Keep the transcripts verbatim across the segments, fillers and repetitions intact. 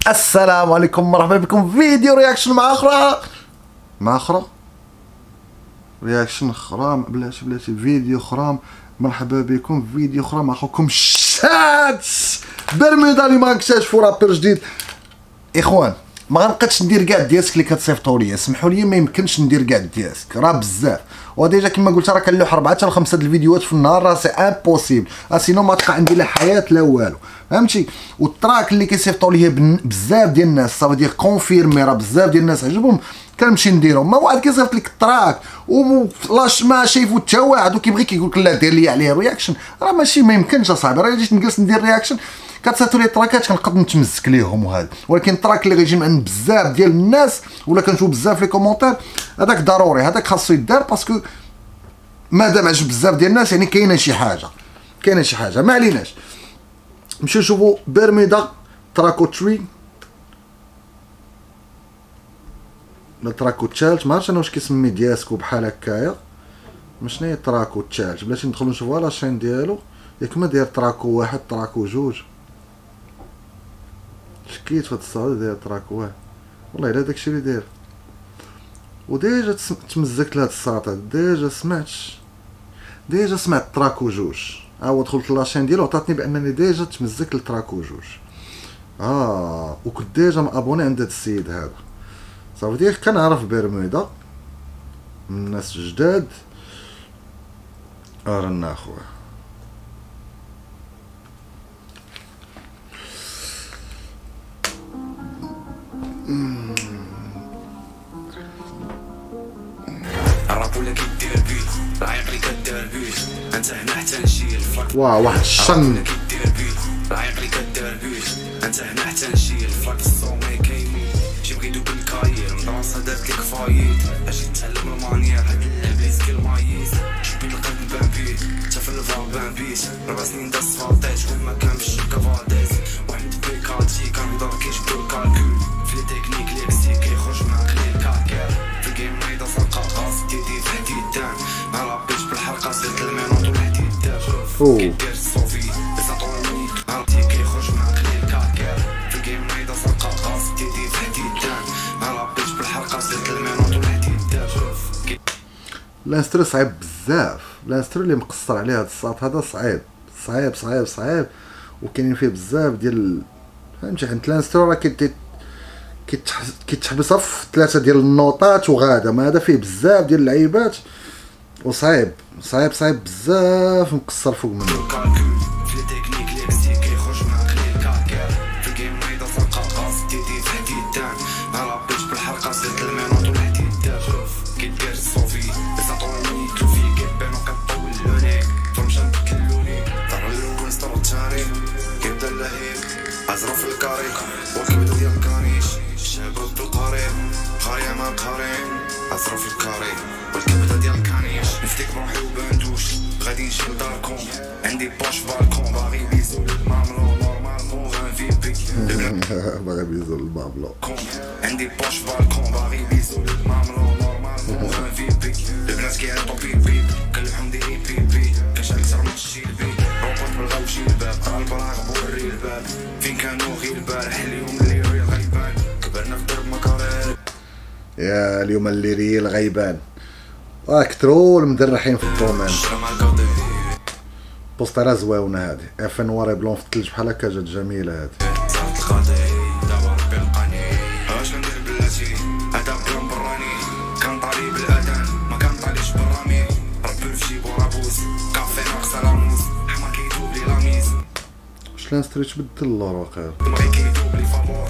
السلام عليكم، مرحبا بكم في فيديو رياكشن مع اخرى مع اخرى رياكشن اخرى بلاتي بلاتي فيديو اخرى. مرحبا بكم في فيديو اخرى مع اخوكم شات برميدا اللي ما اكتشفوا رابر جديد. اخوان ما غنبقاش ندير كاع الدياسك اللي كتصيفطوا ليا، سمحوا لي ما يمكنش ندير كاع الدياسك راه بزاف، وديجا كما قلت راه كنلوح اربعه حتى لخمسه د الفيديوهات في النهار، راه سي امبوسيبل، سينو ما تبقى عندي لا حياه لا والو، فهمتي؟ والتراك اللي كيصيفطوا ليا بزاف ديال الناس صافي دير كونفيرمي، راه بزاف ديال الناس عجبهم كنمشي نديرهم. ما واحد كيصيفط لك التراك ولاش ما شايفو حتى واحد وكيبغي كيقول لك لا دير لي عليه رياكشن، راه ماشي ما يمكنش اصاحبي. راه جيت نجلس ندير رياكشن كتصيفطوا لي التراكات كنقد نتمزك ليهم وهذا، ولكن التراك اللي غيجي من بزاف ديال الناس ولا كنشوف بزاف لي كومونتير هذاك ضروري، هذاك خاصو يدار باسكو مادام عجب بزاف ديال الناس يعني كاينه شي حاجه، كاينه شي حاجه. ما عليناش، نمشيو نشوفوا برميدا تراكو تري لا تراكو تشالت، ما عرفتش انا واش كيسمي دياسكو بحال هكايا، شنو هي تراكو تشالت. بلاتي ندخلو نشوفوها لا شين ديالو، ياك ما داير تراكو واحد تراكو جوج، شكيت فهاد الصاد داير تراكو واحد، والله الا داكشي اللي داير. وديجا تمزكت لهاد الساطع، ديجا سمعتش ديجا سمعت تراكو جوج، ها هو دخلت لاشين ديالو عطاتني بانني ديجا تمزكت لتراكو جوج. اه وكنت ديجا مابوني عند هاد السيد هذا، صافي ديك كنعرف برميدا من الناس الجداد. رانا اخويا واو واحد الشن عايقلي كدار بيش انت هنا حتى نشيل فاك الصومي كاينين شي بغيتو بالكاير دراسة دارت لك فايت اجي نتعلم المانيا هاد اللعبيس كالمايس شبي القلب بامبيت تا في الفال بامبيت ربع سنين دا صفاطيت كل ما كان في الشبكة فالديز واحد بيكاتي كنهضر كيجبدو الكالكول في التكنيك ليكسي كيخرج من عقلي الكاكير في الجيم نايضة فرقة غاز ديدي في حديد دان ما رابيتش بالحلقة زدت المينوط والحديد دان كيدير الصوفي الانسترو صعيب بزاف، الانسترو اللي مقصر عليه هاد الساط هذا صعيب صعيب صعيب صعيب، وكاينين فيه بزاف ديال فهمتي. حيت الانسترو راه كيتحبس في ثلاثه ديال النوطات وغادا، ما هذا فيه بزاف ديال اللعيبات وصعيب صعيب صعيب بزاف مقصر فوق منه. أزرع في الكاري وكبدو يا مكانيش شابط بالقريب خايا ما قارين أزرع في الكاري والكبدة ديال مكانيش نفتيك بروحي وبندوش غادي نجي لداركم عندي باش بالكون باغي بيزو للماملو نورمالمون غان في بي باغي بيزو للماملو عندي باش بالكون باغي بيزو للماملو نورمالمون غان في بي البنات كيعيطو بيبي كنلوحهم ديري بيبي كنشعل كتر من الشيلبي روبوت بالغوشي الباب قال براغب وري الباب فين كانوا غير البارح اليوم اللي ريال غيبان كبرنا في درب مكارير يا اليوم اللي ريال غيبان اه كترو المدرحين في الدومين. بوستيرا زويونه هادي اف نوار بلون في الثلج بحال هكا جات جميله هادي. صارت القضيه دابا ربي لقاني اش ندير بلاتي هذا بلان براني كان طالي بالاذان ما كان طاليش برامي ربي في جيبو رابوس كافي ناقصه لاموس حما كيدوب لي لاميز واش الانسترو تبدل اللور واقيلا بغي كيدوب لي فابور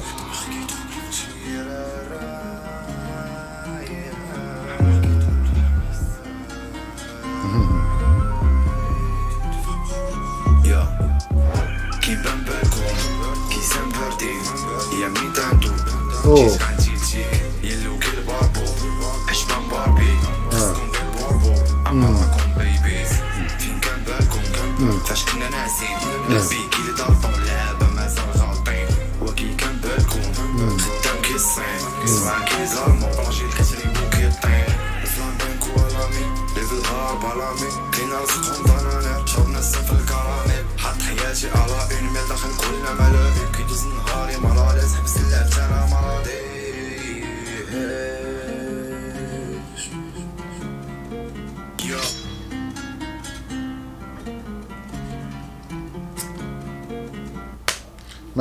كيبان بالكم كيسان بردي يا ميدان دوب كيس عندي يلو كي الباربو عشبان باربي خصكم دير بوربو اما راكم بيبيز فين كان بالكم فاش كنا ناسين لابي كي لدارطو لعابة مازال غالطين وكي كان بالكم خدام كي الصين كيسمع كي زارمو راجل كتريبو كي الطين الفلان بانكو الامي ليفل هارب الامي كاين رزقهم ضنانير شربنا السن في الكراميل حط حياتي على اون ميل داخل كل ملاهي كيدوز نهاري مرالز حبس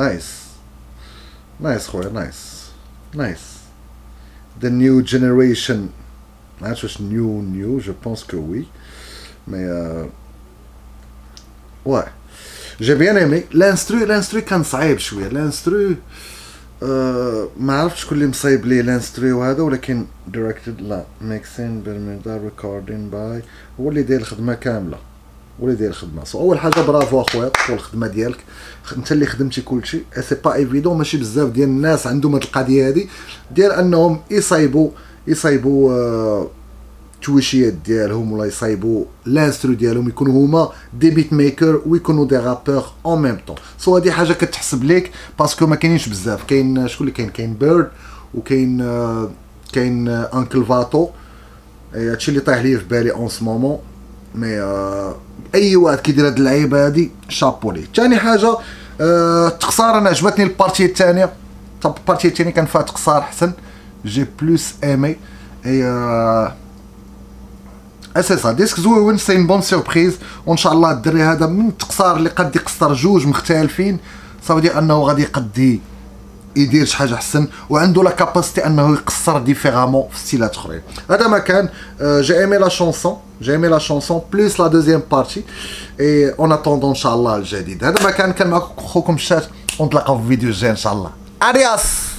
نايس نايس خويا نايس نايس. The new generation. ما عرفتش واش نيو نيو جو بونس كو وي مي واه جي بيان ايمي. لانسترو لانسترو كان صعيب شويه. لانسترو أه ما عرفتش شكون اللي مصايب ليه لانسترو هذا، ولكن دايركتد لا ميكسين بالميدا ريكوردين باي هو اللي داير الخدمه كامله، هو اللي داير الخدمه. سو اول حاجه برافو اخويا طول الخدمه ديالك، انت اللي خدمتي كلشي. سي با ايفيدون، ماشي بزاف ديال الناس عندهم هاد القضيه هادي ديال انهم يصايبوا يصايبوا أه تويشيات ديالهم ولا يصايبوا لانسترو ديالهم، يكونوا هما دي بيت ميكر ويكونوا دي رابور اون ميم طون. سو هادي حاجه كتحسب ليك باسكو ما كاينينش بزاف. كاين شكون اللي كاين؟ كاين بيرد وكاين آه كاين آه انكل فاتو. هادشي اللي طايح ليا في بالي اون سو مومون. مي آه اي واحد كيدير هاد اللعيبه هادي شابو ليه. ثاني حاجه آه التقصار، انا عجبتني البارتي الثانيه. طب البارتي الثانيه كان فيها تقصار حسن، جي بلوس ايمي. اي آه سي سا ديسك زوين، سي اون بون سيربريز. وان شاء الله الدري هذا من التقصار اللي قد يقصر جوج مختلفين، صافي انه غادي يقد يدير شي حاجه احسن، وعنده لا كاباسيتي انه يقصر ديفيرامون في ستيلات اخرين. هذا ما كان. جي ايمي لا شونسون، جي ايمي لا شونسون بليس لا دوزيام بارتي. اي اون اتوندون ان شاء الله الجديد. هذا ما كان. كان معكم خوكم الشات، ونتلاقاو في فيديو جاي ان شاء الله. ادياس.